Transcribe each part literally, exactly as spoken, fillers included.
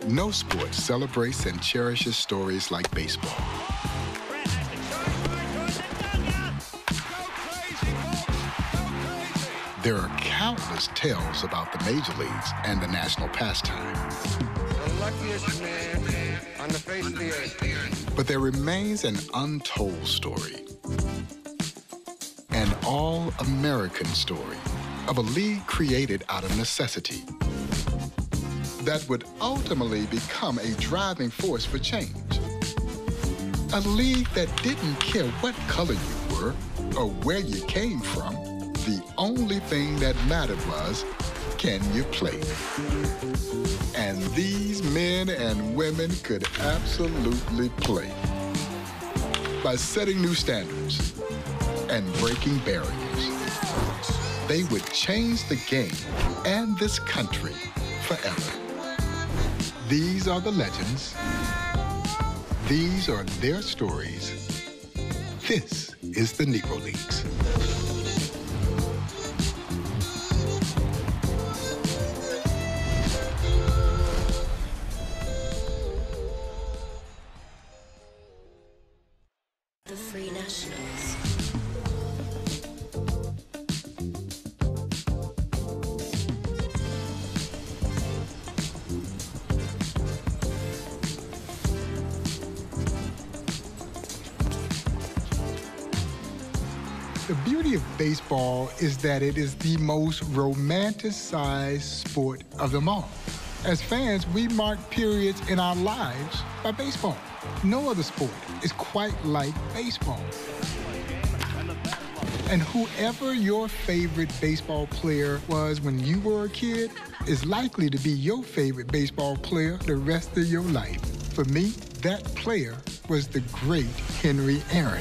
No sport celebrates and cherishes stories like baseball. There are countless tales about the major leagues and the national pastime. The luckiest man on the face of the earth. But there remains an untold story. An all-American story of a league created out of necessity that would ultimately become a driving force for change. A league that didn't care what color you were or where you came from. The only thing that mattered was, can you play? And these men and women could absolutely play. By setting new standards and breaking barriers, they would change the game and this country forever. These are the legends. These are their stories. This is the Negro Leagues. The Free Nationals. The beauty of baseball is that it is the most romanticized sport of them all. As fans, we mark periods in our lives by baseball. No other sport is quite like baseball. And whoever your favorite baseball player was when you were a kid is likely to be your favorite baseball player the rest of your life. For me, that player was the great Henry Aaron.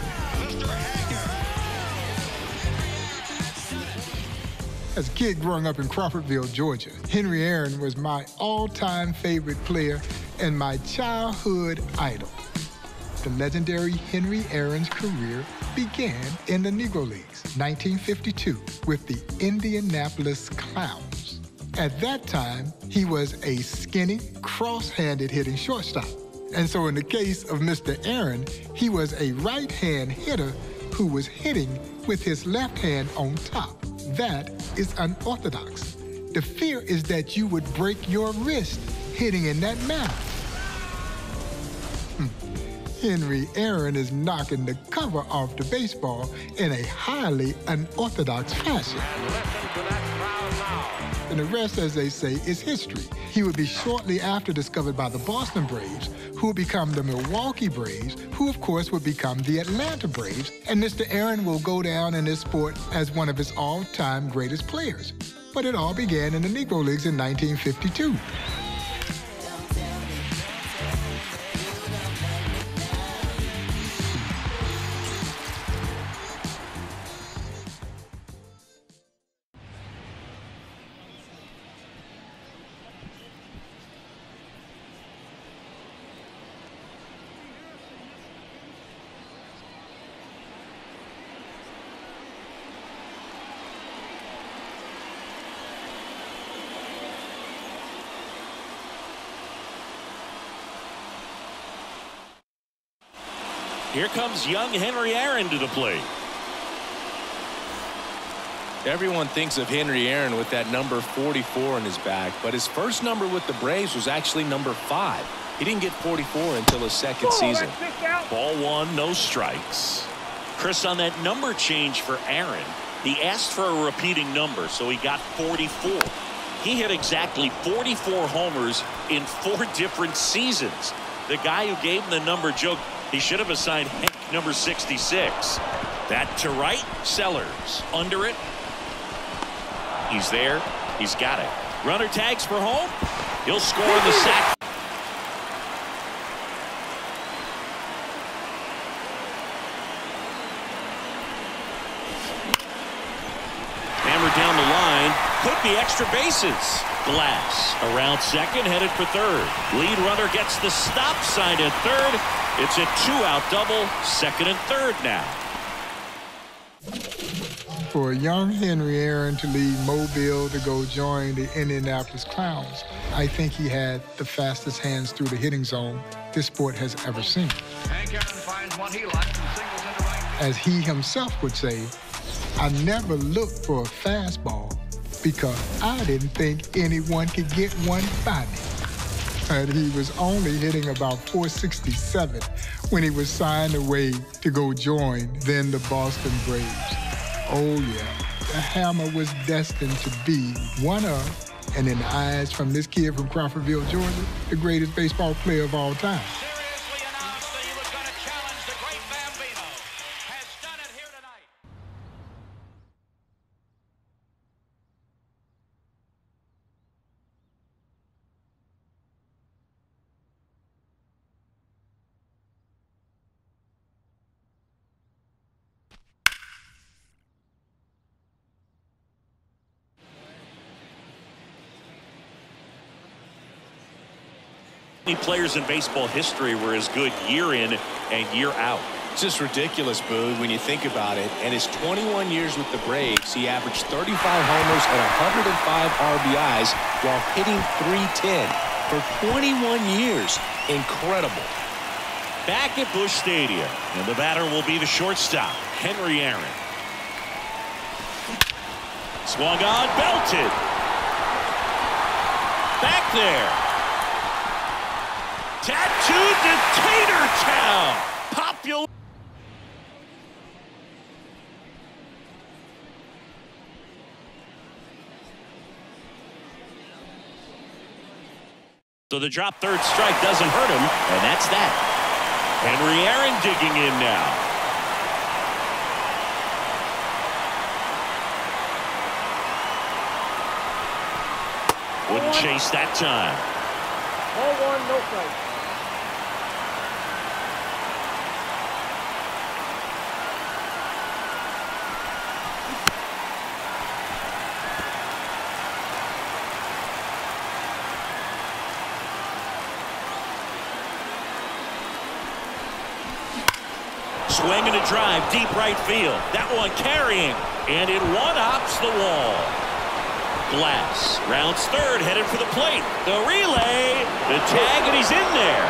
As a kid growing up in Crawfordville, Georgia, Henry Aaron was my all-time favorite player and my childhood idol. The legendary Henry Aaron's career began in the Negro Leagues, nineteen fifty-two, with the Indianapolis Clowns. At that time, he was a skinny, cross-handed hitting shortstop. And so in the case of Mister Aaron, he was a right-hand hitter who was hitting with his left hand on top. That is unorthodox. The fear is that you would break your wrist hitting in that manner. Hmm. Henry Aaron is knocking the cover off the baseball in a highly unorthodox fashion. And the rest, as they say, is history. He would be shortly after discovered by the Boston Braves, who would become the Milwaukee Braves, who of course would become the Atlanta Braves, and Mister Aaron will go down in this sport as one of his all-time greatest players. But it all began in the Negro Leagues in nineteen fifty-two. Here comes young Henry Aaron to the plate. Everyone thinks of Henry Aaron with that number forty-four on his back, but his first number with the Braves was actually number five. He didn't get forty-four until his second season. Ball one, no strikes. Chris, on that number change for Aaron, he asked for a repeating number, so he got forty-four. He hit exactly forty-four homers in four different seasons. The guy who gave him the number joked he should have assigned Hank number sixty-six. That to right, Sellers. Under it. He's there. He's got it. Runner tags for home. He'll score in the sack. Hammer down the line. Could be extra bases. Glass around second, headed for third. Lead runner gets the stop sign at third. It's a two-out double, second and third now. For a young Henry Aaron to leave Mobile to go join the Indianapolis Clowns, I think he had the fastest hands through the hitting zone this sport has ever seen. Hank Aaron finds one he likes and singles into right. As he himself would say, I never looked for a fastball because I didn't think anyone could get one by me. And he was only hitting about four sixty-seven when he was signed away to go join then the Boston Braves. Oh yeah, the hammer was destined to be one of, and in the eyes from this kid from Crawfordville, Georgia, the greatest baseball player of all time. Seriously announced that he was going to challenge the great Bambino. Has done it here tonight. Many players in baseball history were as good year in and year out. It's just ridiculous, Boog, when you think about it. And his twenty-one years with the Braves, he averaged thirty-five homers and one hundred five R B Is while hitting three ten for twenty-one years. Incredible. Back at Busch Stadium, and the batter will be the shortstop, Henry Aaron. Swung on, belted. Back there. Tattooed to Tatertown. Popular. So the drop third strike doesn't hurt him, and that's that. Henry Aaron digging in now. Wouldn't chase that time. Ball one, no strike. Swing and a drive, deep right field. That one carrying, and it one-hops the wall. Glass rounds third, headed for the plate. The relay, the tag, and he's in there.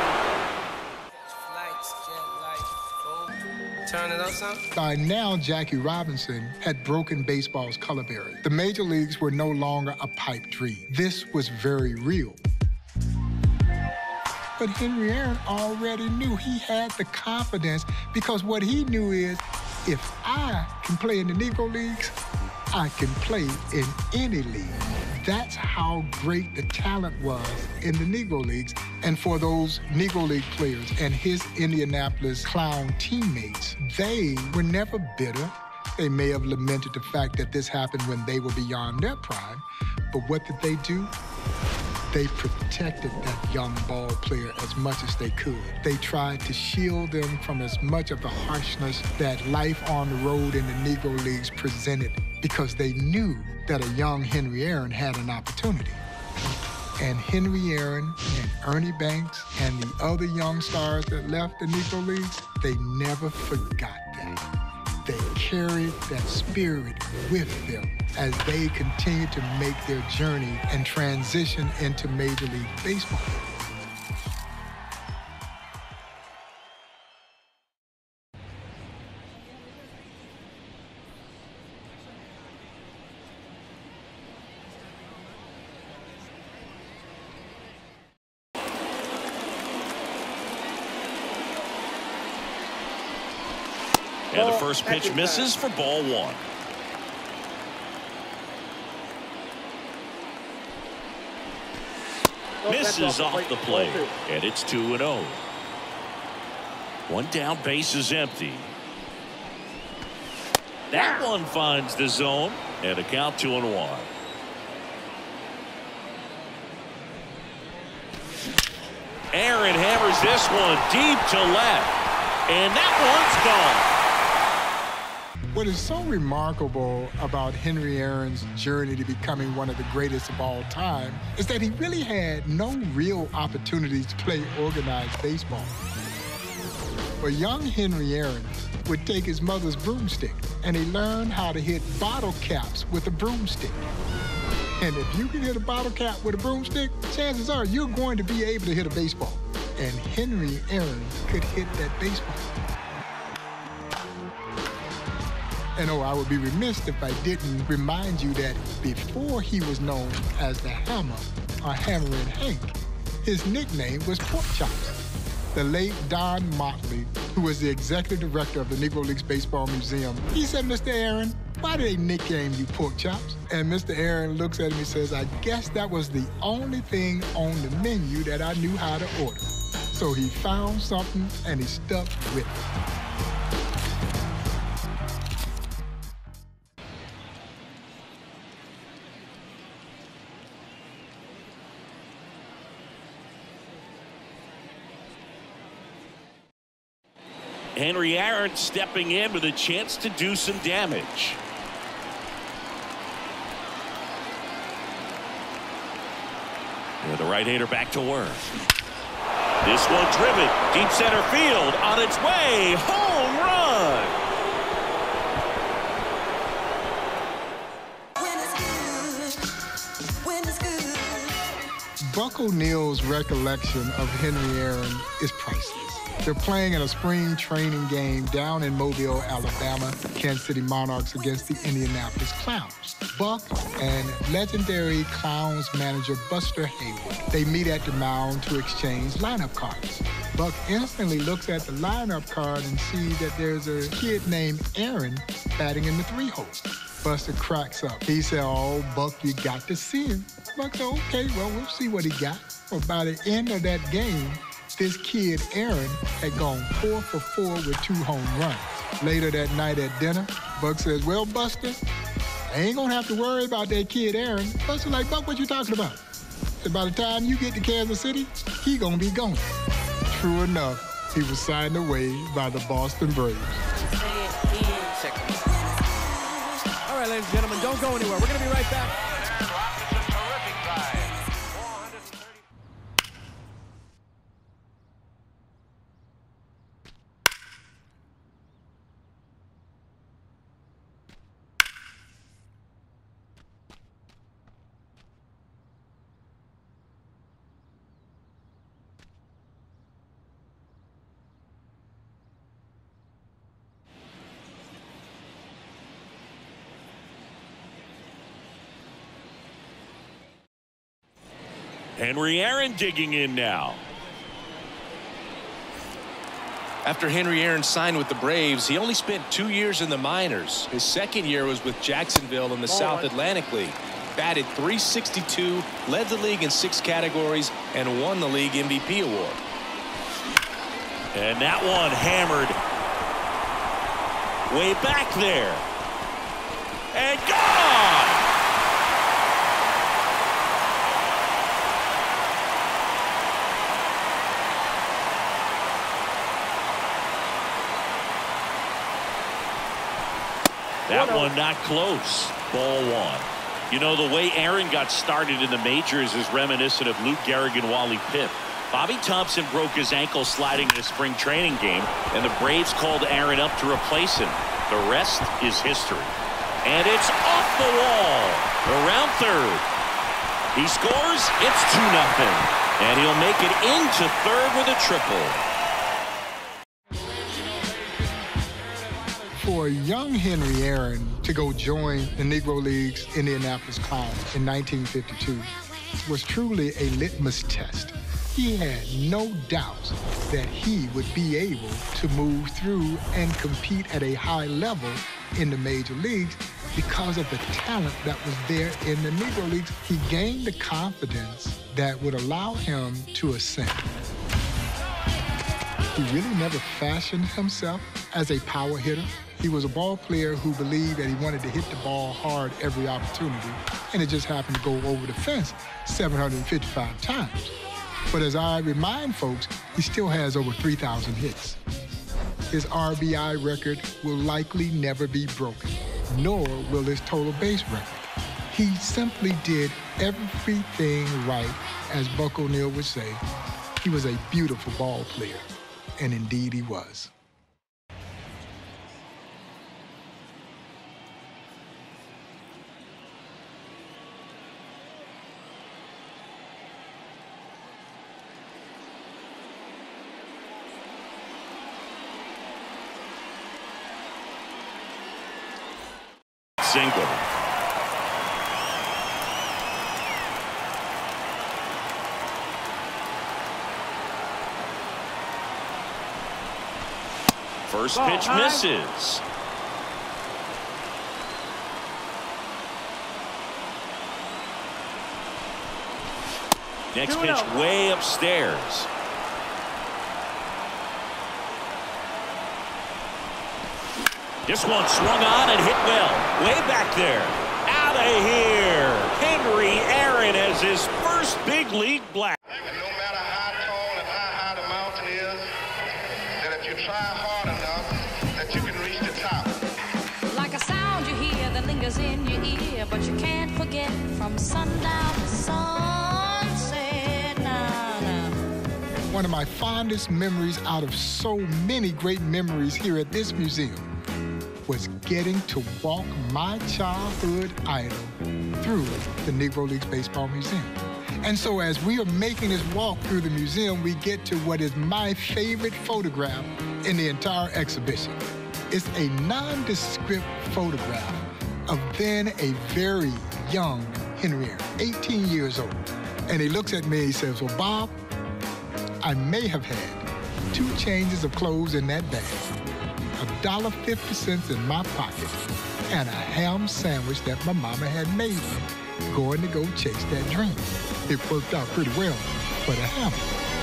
Turn it up some. By now, Jackie Robinson had broken baseball's color barrier. The major leagues were no longer a pipe dream. This was very real. But Henry Aaron already knew he had the confidence because what he knew is, if I can play in the Negro leagues, I can play in any league. That's how great the talent was in the Negro leagues. And for those Negro league players and his Indianapolis Clown teammates, they were never bitter. They may have lamented the fact that this happened when they were beyond their prime. But what did they do? They protected that young ball player as much as they could. They tried to shield them from as much of the harshness that life on the road in the Negro Leagues presented, because they knew that a young Henry Aaron had an opportunity. And Henry Aaron and Ernie Banks and the other young stars that left the Negro Leagues, they never forgot that. They carried that spirit with them as they continued to make their journey and transition into Major League Baseball. And the first pitch misses for ball one. Misses off the plate, and it's two and oh. One down, base is empty. That one finds the zone, and a count two and one. Aaron hammers this one deep to left, and that one's gone. What is so remarkable about Henry Aaron's journey to becoming one of the greatest of all time is that he really had no real opportunities to play organized baseball. But young Henry Aaron would take his mother's broomstick, and he learned how to hit bottle caps with a broomstick. And if you can hit a bottle cap with a broomstick, chances are you're going to be able to hit a baseball. And Henry Aaron could hit that baseball. And oh, I would be remiss if I didn't remind you that before he was known as the Hammer or Hammerin' Hank, his nickname was Pork Chops. The late Don Motley, who was the executive director of the Negro Leagues Baseball Museum, he said, "Mister Aaron, why do they nickname you Pork Chops?" And Mister Aaron looks at him and says, "I guess that was the only thing on the menu that I knew how to order." So he found something and he stuck with it. Henry Aaron stepping in with a chance to do some damage. With the right-hander back to work. This one driven deep center field on its way. Home run. Buck O'Neill's recollection of Henry Aaron is priceless. They're playing in a spring training game down in Mobile, Alabama, Kansas City Monarchs against the Indianapolis Clowns. Buck and legendary Clowns manager Buster Hayward, they meet at the mound to exchange lineup cards. Buck instantly looks at the lineup card and sees that there's a kid named Aaron batting in the three-hole. Buster cracks up. He said, "Oh, Buck, you got to see him." Buck said, "Okay, well, we'll see what he got." Well, by the end of that game, this kid, Aaron, had gone four for four with two home runs. Later that night at dinner, Buck says, "Well, Buster, I ain't gonna have to worry about that kid, Aaron." Buster's like, "Buck, what you talking about?" Said, "By the time you get to Kansas City, he gonna be gone." True enough, he was signed away by the Boston Braves. All right, ladies and gentlemen, don't go anywhere. We're gonna be right back. Henry Aaron digging in now. After Henry Aaron signed with the Braves, he only spent two years in the minors. His second year was with Jacksonville in the South Atlantic League. Batted three sixty-two, led the league in six categories, and won the league M V P award. And that one hammered way back there. And gone! That one not close. Ball one. You know, the way Aaron got started in the majors is reminiscent of Lou Gehrig and Wally Pipp. Bobby Thompson broke his ankle sliding in a spring training game, and the Braves called Aaron up to replace him. The rest is history. And it's off the wall. Around third. He scores. It's two nothing. And he'll make it into third with a triple. For young Henry Aaron to go join the Negro Leagues Indianapolis Clowns in nineteen fifty-two was truly a litmus test. He had no doubt that he would be able to move through and compete at a high level in the major leagues because of the talent that was there in the Negro Leagues. He gained the confidence that would allow him to ascend. He really never fashioned himself as a power hitter. He was a ball player who believed that he wanted to hit the ball hard every opportunity, and it just happened to go over the fence seven hundred fifty-five times. But as I remind folks, he still has over three thousand hits. His R B I record will likely never be broken, nor will his total base record. He simply did everything right, as Buck O'Neill would say. He was a beautiful ball player. and indeed he was. Single. First pitch misses. Next pitch way upstairs. This one swung on and hit well. Way back there. Out of here. Henry Aaron has his first big league black. And no matter how tall and how high the mountain is, that if you try hard enough, that you can reach the top. Like a sound you hear that lingers in your ear, but you can't forget from sundown to sunset. Nah, nah. One of my fondest memories out of so many great memories here at this museum was getting to walk my childhood idol through the Negro Leagues Baseball Museum. And so as we are making this walk through the museum, we get to what is my favorite photograph in the entire exhibition. It's a nondescript photograph of then a very young Henry Aaron, eighteen years old. And he looks at me and he says, well, Bob, I may have had two changes of clothes in that bag, a dollar fifty cents in my pocket, and a ham sandwich that my mama had made me, going to go chase that dream. It worked out pretty well for the ham.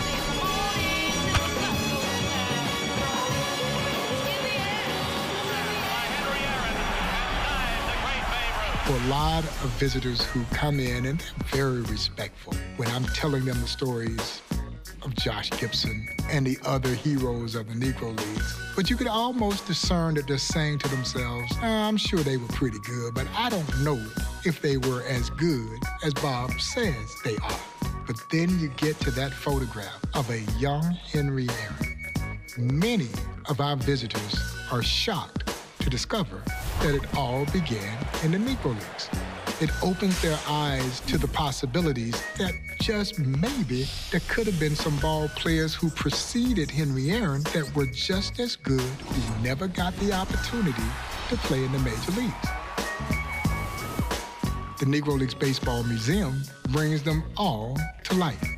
For a lot of visitors who come in, and they're very respectful when I'm telling them the stories of Josh Gibson and the other heroes of the Negro Leagues. But you could almost discern that they're saying to themselves, oh, I'm sure they were pretty good, but I don't know if they were as good as Bob says they are. But then you get to that photograph of a young Henry Aaron. Many of our visitors are shocked to discover that it all began in the Negro Leagues. It opens their eyes to the possibilities that just maybe there could have been some ball players who preceded Henry Aaron that were just as good, who never got the opportunity to play in the major leagues. The Negro Leagues Baseball Museum brings them all to life.